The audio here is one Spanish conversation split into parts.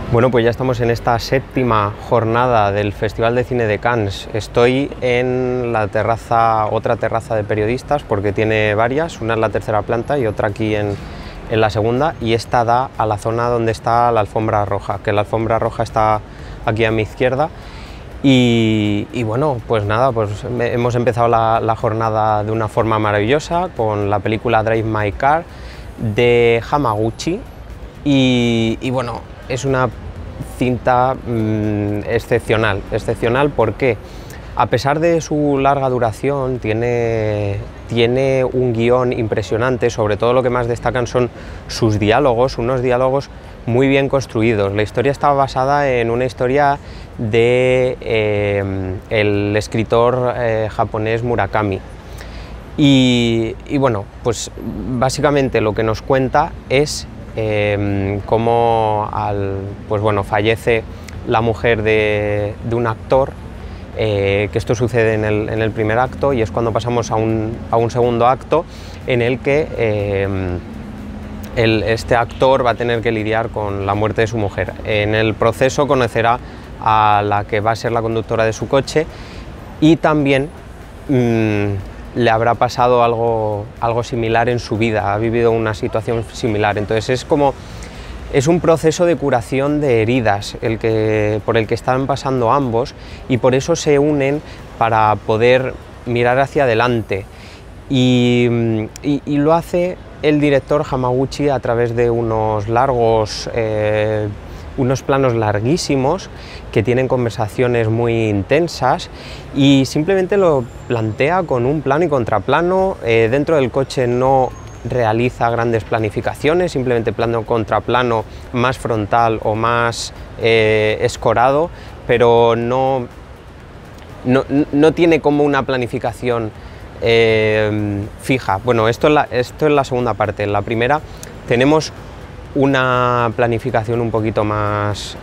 Bueno, pues ya estamos en esta séptima jornada del Festival de Cine de Cannes. Estoy en la terraza, otra terraza de periodistas, porque tiene varias, una en la tercera planta y otra aquí en la segunda, y esta da a la zona donde está la alfombra roja, que la alfombra roja está aquí a mi izquierda. Y bueno, pues nada, pues hemos empezado la jornada de una forma maravillosa con la película Drive My Car de Hamaguchi y bueno, es una cinta excepcional porque a pesar de su larga duración tiene un guión impresionante. Sobre todo lo que más destacan son sus diálogos, unos diálogos muy bien construidos. La historia está basada en una historia de el escritor japonés Murakami y bueno, pues básicamente lo que nos cuenta es cómo pues bueno, fallece la mujer de un actor, que esto sucede en el primer acto, y es cuando pasamos a un segundo acto en el que este actor va a tener que lidiar con la muerte de su mujer. En el proceso conocerá a la que va a ser la conductora de su coche y también le habrá pasado algo similar en su vida, ha vivido una situación similar. Entonces es un proceso de curación de heridas por el que están pasando ambos, y por eso se unen para poder mirar hacia adelante. Y lo hace el director Hamaguchi a través de unos planos larguísimos que tienen conversaciones muy intensas, y simplemente lo plantea con un plano y contraplano. Dentro del coche no realiza grandes planificaciones, simplemente plano contra plano, más frontal o más escorado, pero no tiene como una planificación fija. Bueno, esto es la segunda parte. En la primera tenemos una planificación un poquito más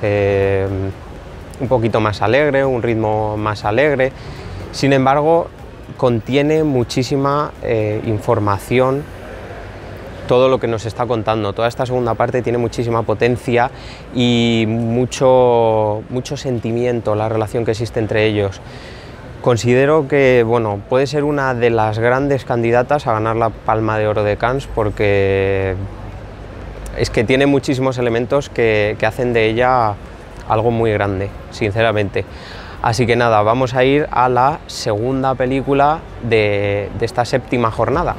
alegre, un ritmo más alegre. Sin embargo, contiene muchísima información todo lo que nos está contando. Toda esta segunda parte tiene muchísima potencia y mucho sentimiento, la relación que existe entre ellos. Considero que bueno, puede ser una de las grandes candidatas a ganar la Palma de Oro de Cannes, porque es que tiene muchísimos elementos que hacen de ella algo muy grande, sinceramente. Así que nada, vamos a ir a la segunda película de esta séptima jornada.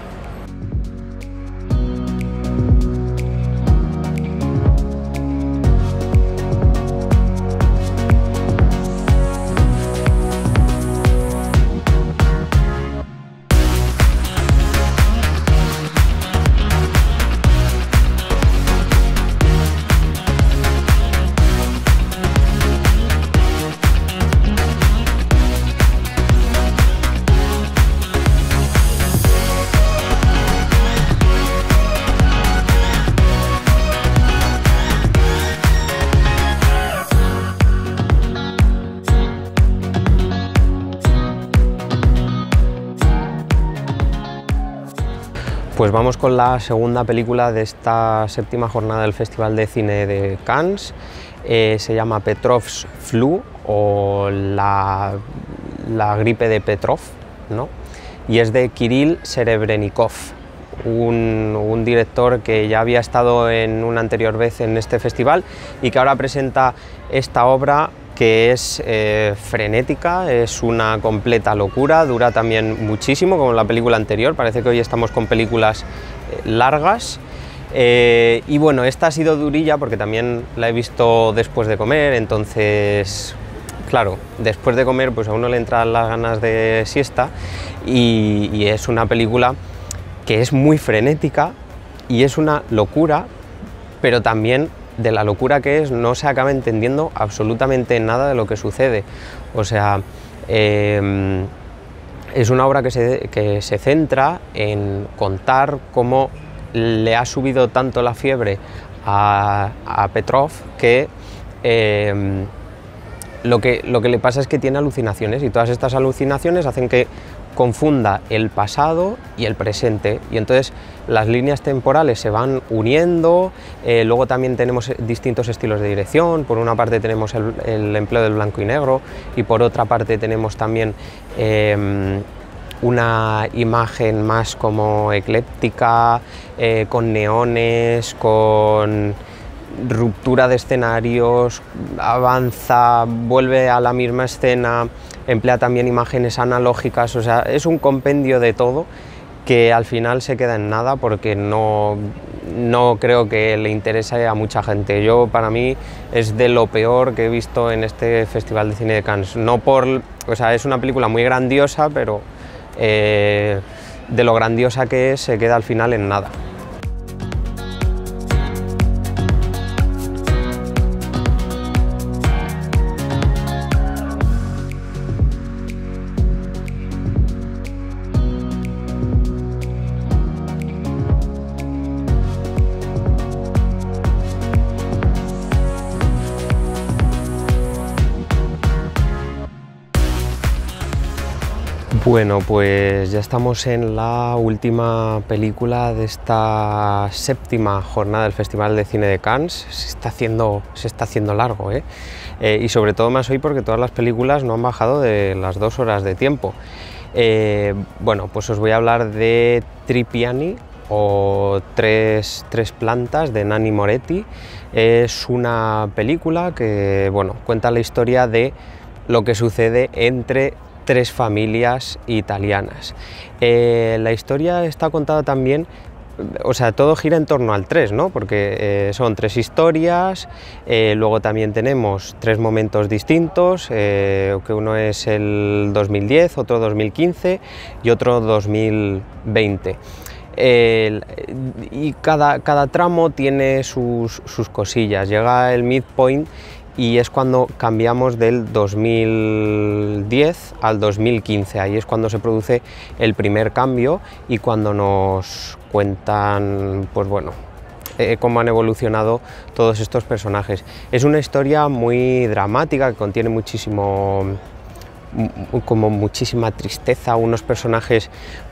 Pues vamos con la segunda película de esta séptima jornada del Festival de Cine de Cannes. Se llama Petrov's Flu, o la gripe de Petrov, ¿no? Y es de Kirill Serebrennikov, un director que ya había estado en una anterior vez en este festival y que ahora presenta esta obra que es frenética, es una completa locura, dura también muchísimo, como en la película anterior. Parece que hoy estamos con películas largas, y bueno, esta ha sido durilla porque también la he visto después de comer, entonces claro, después de comer pues a uno le entran las ganas de siesta, y es una película que es muy frenética y es una locura, pero también de la locura que es no se acaba entendiendo absolutamente nada de lo que sucede. O sea, es una obra que se centra en contar cómo le ha subido tanto la fiebre a Petrov que lo que le pasa es que tiene alucinaciones, y todas estas alucinaciones hacen que confunda el pasado y el presente, y entonces las líneas temporales se van uniendo. Luego también tenemos distintos estilos de dirección. Por una parte tenemos el empleo del blanco y negro, y por otra parte tenemos también una imagen más como ecléptica, con neones, con ruptura de escenarios, avanza, vuelve a la misma escena, emplea también imágenes analógicas. O sea, es un compendio de todo que al final se queda en nada, porque no creo que le interese a mucha gente. Para mí es de lo peor que he visto en este Festival de Cine de Cannes. O sea, es una película muy grandiosa, pero de lo grandiosa que es, se queda al final en nada. Bueno, pues ya estamos en la última película de esta séptima jornada del Festival de Cine de Cannes. Se está haciendo largo, y sobre todo más hoy, porque todas las películas no han bajado de las 2 horas de tiempo. Bueno, pues os voy a hablar de Tripiani, o Tres plantas, de Nanni Moretti. Es una película que, bueno, cuenta la historia de lo que sucede entre 3 familias italianas. La historia está contada también, o sea, todo gira en torno al 3, ¿no? Porque son 3 historias. Luego también tenemos 3 momentos distintos, que uno es el 2010, otro 2015 y otro 2020. Y cada tramo tiene sus cosillas. Llega el midpoint y es cuando cambiamos del 2010 al 2015, ahí es cuando se produce el primer cambio y cuando nos cuentan, pues bueno, cómo han evolucionado todos estos personajes. Es una historia muy dramática que contiene muchísima tristeza, unos personajes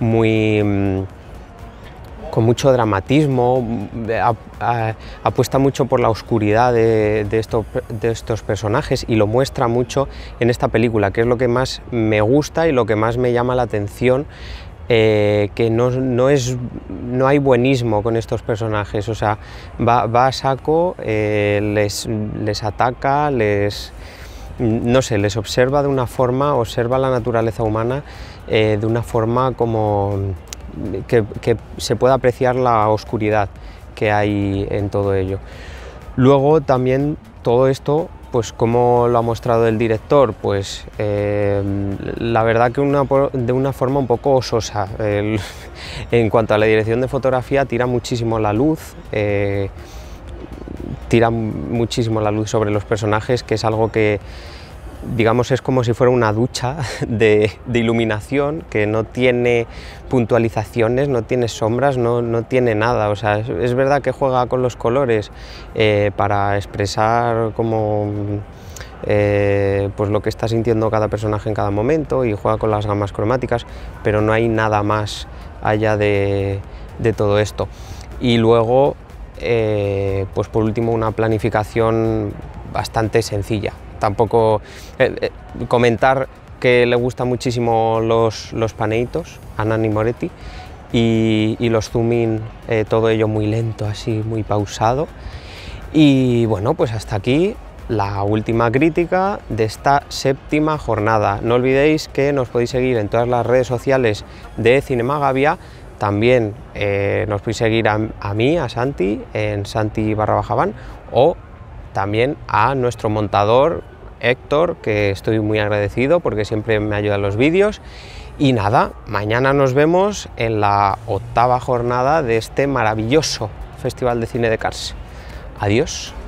con mucho dramatismo, apuesta mucho por la oscuridad de estos personajes, y lo muestra mucho en esta película, que es lo que más me gusta y lo que más me llama la atención, que no hay buenismo con estos personajes. O sea, va a saco, les ataca, no sé, les observa de una forma, observa la naturaleza humana de una forma como que se puede apreciar la oscuridad que hay en todo ello. Luego también todo esto, pues como lo ha mostrado el director, pues la verdad que de una forma un poco sosa. En cuanto a la dirección de fotografía, tira muchísimo la luz, sobre los personajes, que es algo que, digamos, es como si fuera una ducha de iluminación, que no tiene puntualizaciones, no tiene sombras, no tiene nada. O sea, es verdad que juega con los colores para expresar como pues lo que está sintiendo cada personaje en cada momento, y juega con las gamas cromáticas, pero no hay nada más allá de todo esto. Y luego, pues por último, una planificación bastante sencilla. Tampoco comentar que le gustan muchísimo los paneitos a Nanni Moretti, y los zoom in, todo ello muy lento, así muy pausado. Y bueno, pues hasta aquí la última crítica de esta séptima jornada. No olvidéis que nos podéis seguir en todas las redes sociales de Cinemagavia. También nos podéis seguir a mí, a Santi, en Santi_van, o también a nuestro montador Héctor, que estoy muy agradecido porque siempre me ayuda en los vídeos. Y nada, mañana nos vemos en la 8ª jornada de este maravilloso Festival de Cine de Cannes. Adiós.